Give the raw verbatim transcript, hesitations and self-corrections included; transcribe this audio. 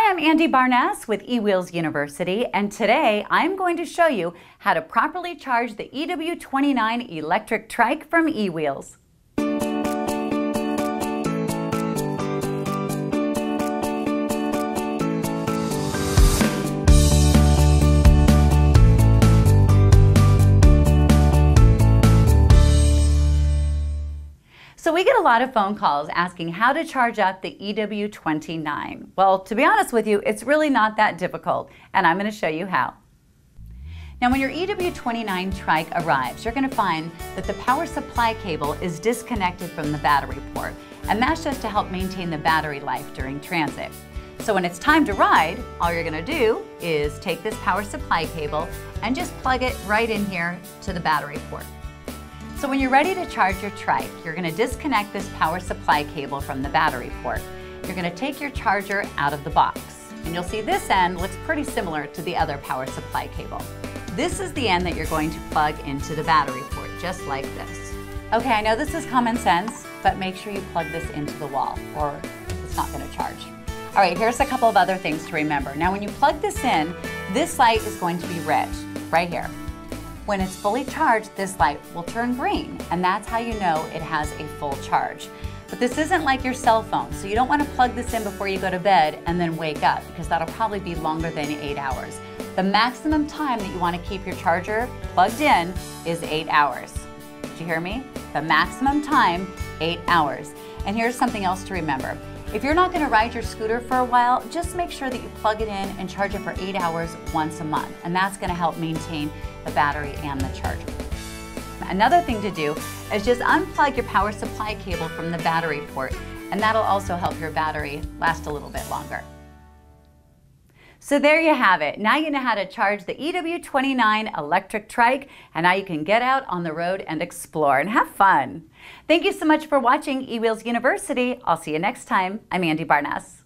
Hi, I'm Andy Barness with eWheels University, and today I'm going to show you how to properly charge the E W twenty-nine electric trike from eWheels. So we get a lot of phone calls asking how to charge up the E W twenty-nine. Well, to be honest with you, it's really not that difficult, and I'm going to show you how. Now, when your E W twenty-nine trike arrives, you're going to find that the power supply cable is disconnected from the battery port, and that's just to help maintain the battery life during transit. So when it's time to ride, all you're going to do is take this power supply cable and just plug it right in here to the battery port. So when you're ready to charge your trike, you're going to disconnect this power supply cable from the battery port. You're going to take your charger out of the box, and you'll see this end looks pretty similar to the other power supply cable. This is the end that you're going to plug into the battery port, just like this. Okay, I know this is common sense, but make sure you plug this into the wall or it's not going to charge. All right, here's a couple of other things to remember. Now when you plug this in, this light is going to be red, right here. When it's fully charged, this light will turn green, and that's how you know it has a full charge. But this isn't like your cell phone, so you don't want to plug this in before you go to bed and then wake up, because that'll probably be longer than eight hours. The maximum time that you want to keep your charger plugged in is eight hours. Did you hear me? The maximum time, eight hours. And here's something else to remember. If you're not going to ride your scooter for a while, just make sure that you plug it in and charge it for eight hours once a month, and that's going to help maintain the battery and the charger. Another thing to do is just unplug your power supply cable from the battery port, and that'll also help your battery last a little bit longer. So there you have it. Now you know how to charge the E W twenty-nine electric trike, and now you can get out on the road and explore and have fun. Thank you so much for watching eWheels University. I'll see you next time. I'm Andy Barness.